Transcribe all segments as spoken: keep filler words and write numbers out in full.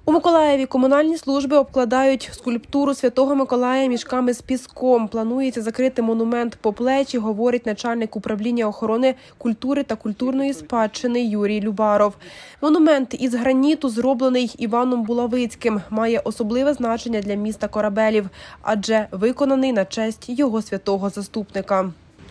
У Миколаєві комунальні служби обкладають скульптуру Святого Миколая мішками з піском. Планується закрити монумент по плечі, говорить начальник управління охорони культури та культурної спадщини Юрій Любаров. Монумент із граніту, зроблений Іваном Булавицьким, має особливе значення для міста Корабелів, адже виконаний на честь його святого заступника.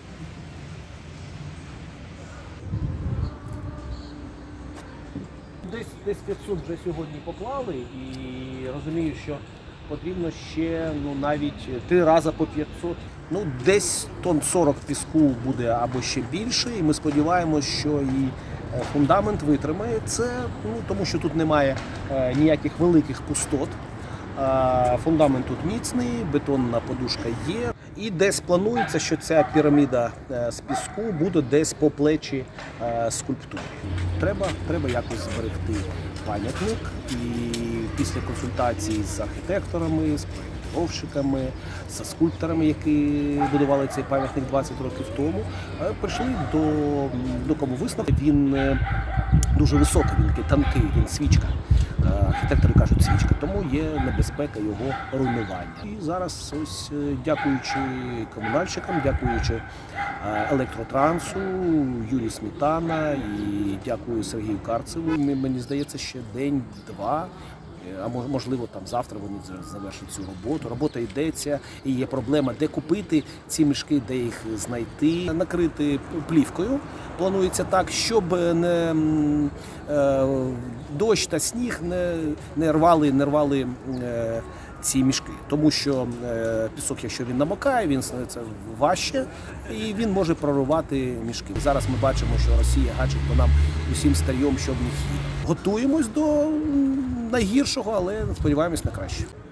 Десь, десь п'ятсот вже сьогодні поклали і розумію, що потрібно ще ну, навіть три рази по п'ятсот. Ну, десь тонн сорок піску буде або ще більше, і ми сподіваємося, що і фундамент витримає це, ну, тому що тут немає е, ніяких великих пустот. Е, фундамент тут міцний, бетонна подушка є. І десь планується, що ця піраміда з піску буде десь по плечі скульптури. Треба, треба якось зберегти пам'ятник, і після консультацій з архітекторами, з проєктировщиками, з скульпторами, які будували цей пам'ятник двадцять років тому, прийшли до, до кому висновку. Він дуже високий, він тонкий, він свічка. Архітектори кажуть свічка, тому є небезпека його руйнування. І зараз, ось, дякуючи комунальщикам, дякуючи Електротрансу, Юрію Сметана і дякую Сергію Карцеву, мені здається, ще день-два, а можливо там завтра вони завершать цю роботу. Робота йдеться, і є проблема, де купити ці мішки, де їх знайти. Накрити плівкою планується так, щоб не е, дощ та сніг не, не рвали, не рвали е, ці мішки. Тому що е, пісок, якщо він намокає, він це важче і він може прорвати мішки. Зараз ми бачимо, що Росія гачить по нам усім старьом, щоб не їх. Готуємось до найгіршого, але сподіваємось на краще.